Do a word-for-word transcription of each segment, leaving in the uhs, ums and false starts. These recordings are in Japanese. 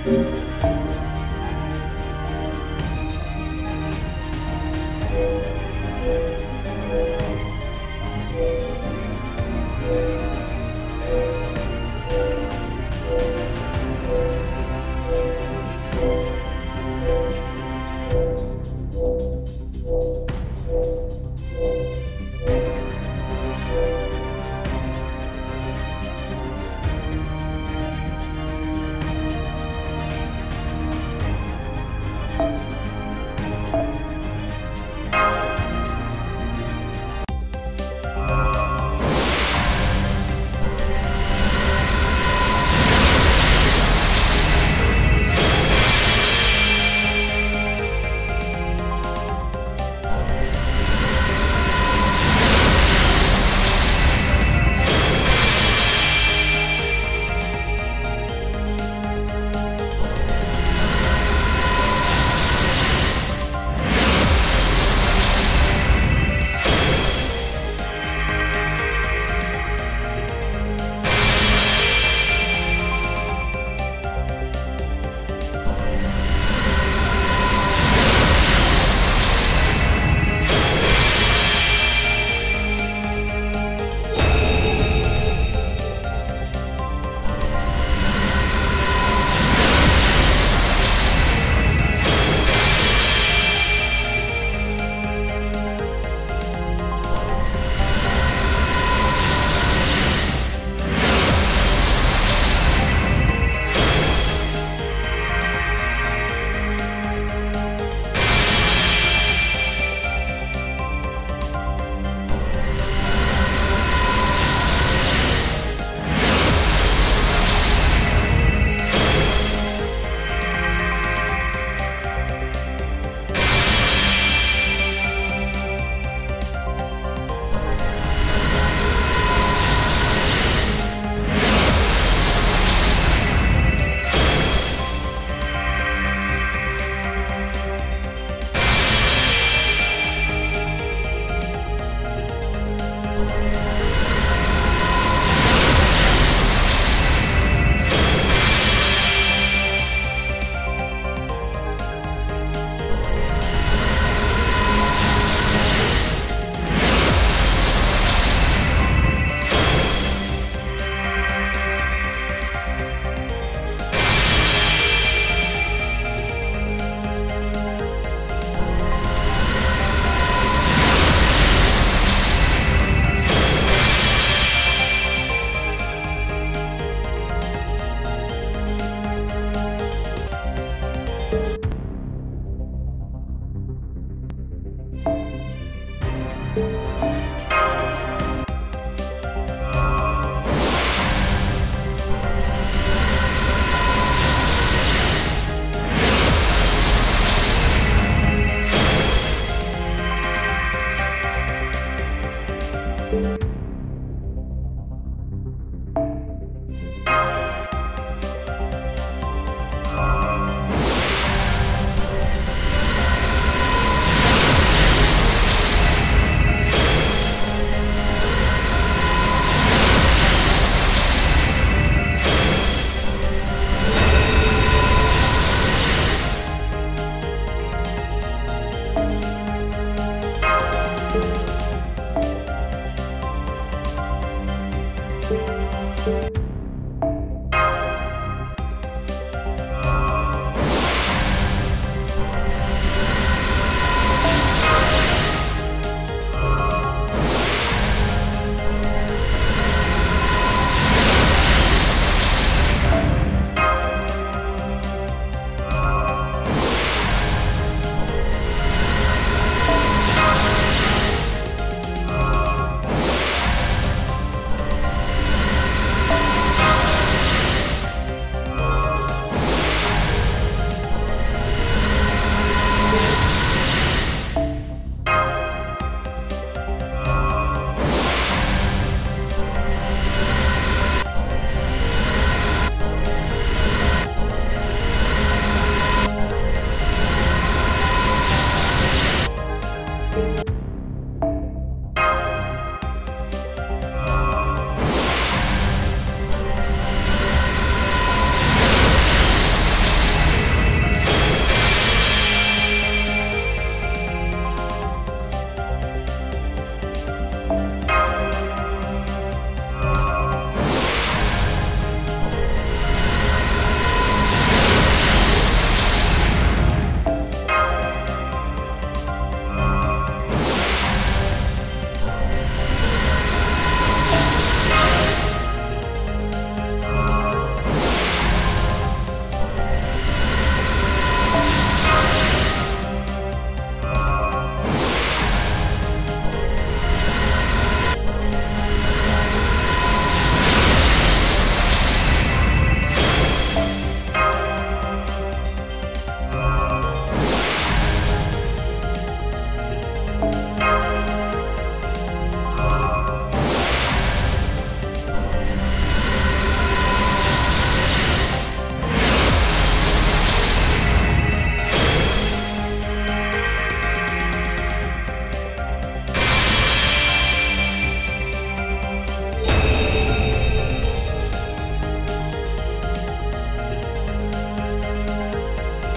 you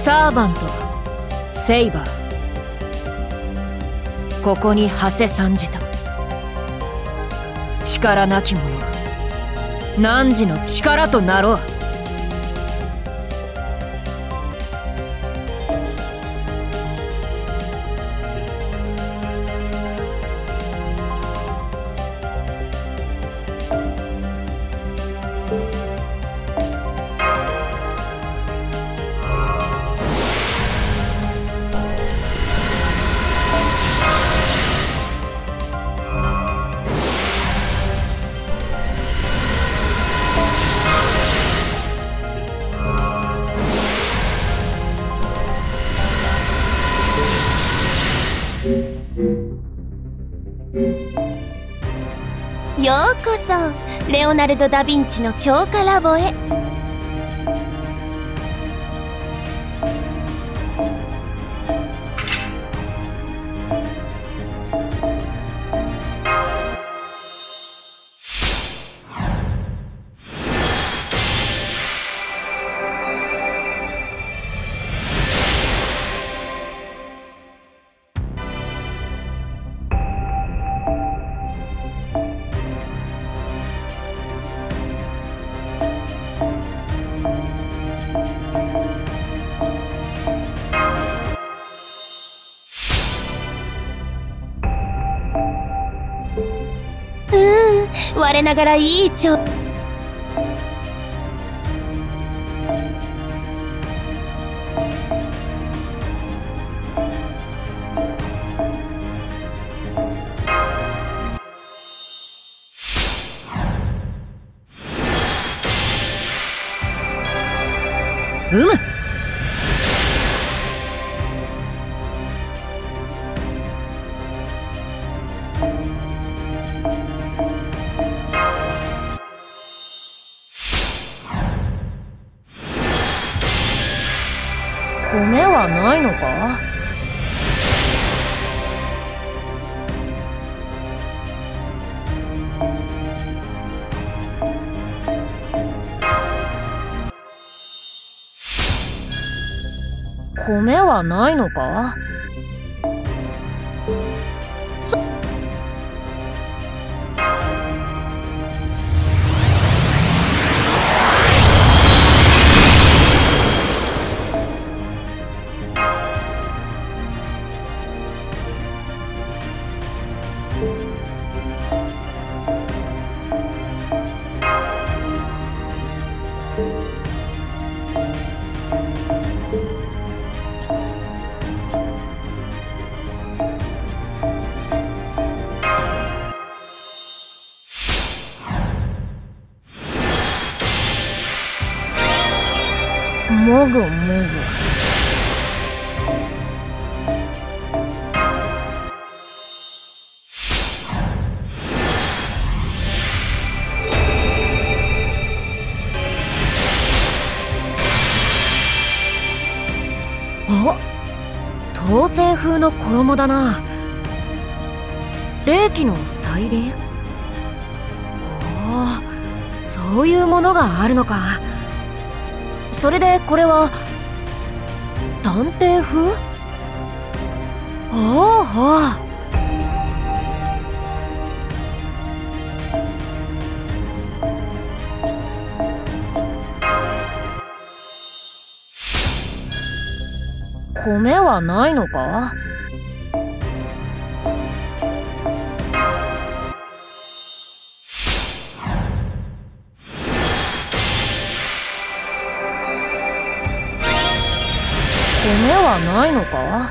サーバント、セイバー、ここに馳せ参じた。力なき者は汝の力となろう。 ようこそレオナルド・ダ・ヴィンチの強化ラボへ。うーん、我ながらいい調うむ。米はないのか？米はないのか？そもぐもぐ。あ、統制風の衣だな。霊気の再臨。おお、そういうものがあるのか。それでこれは探偵風？ああ、はあ。米はないのか？米はないのか？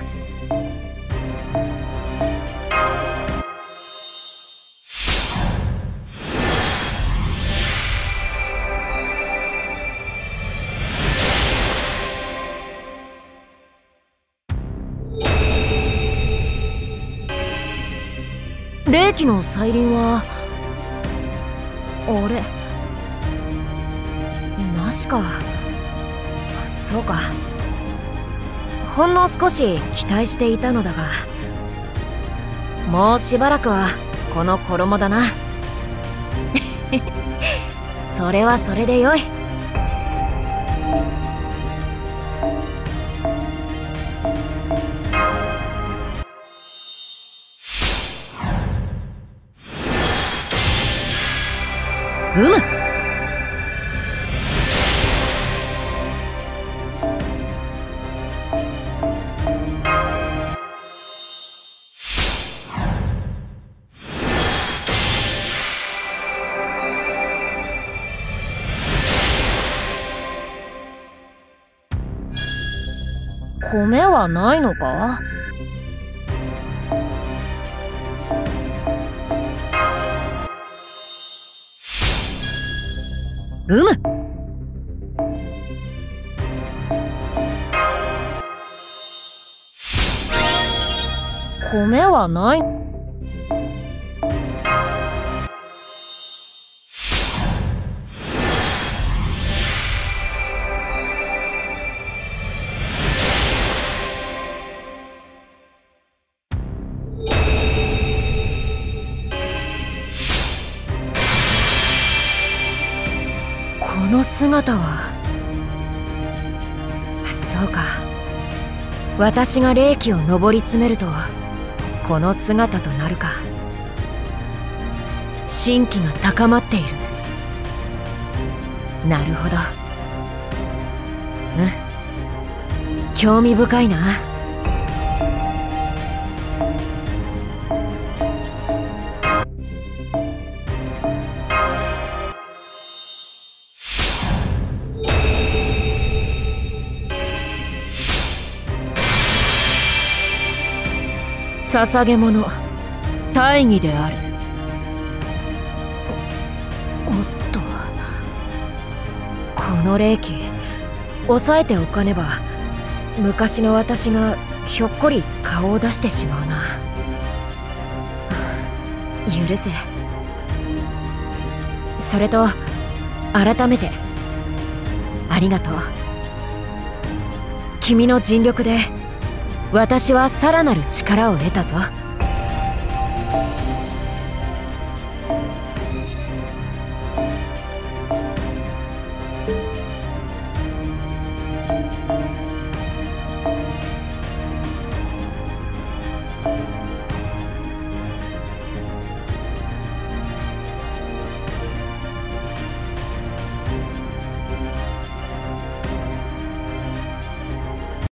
霊気の再臨は俺なしか。そうか。ほんの少し期待していたのだが、もうしばらくはこの衣だな。それはそれでよい。 米はないのか？うむ。米はない。この姿は。そうか、私が霊気を上り詰めるとこの姿となるか。神気が高まっている。なるほど。うん、興味深いな。捧げ物大義である。お、おっと、この霊気抑えておかねば昔の私がひょっこり顔を出してしまうな。許せ。それと改めてありがとう。君の尽力で私はさらなる力を得たぞ。